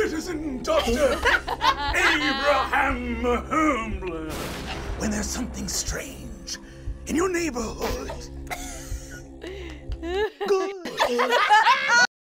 citizen Dr. Abraham Holmes. When there's something strange in your neighborhood. Good.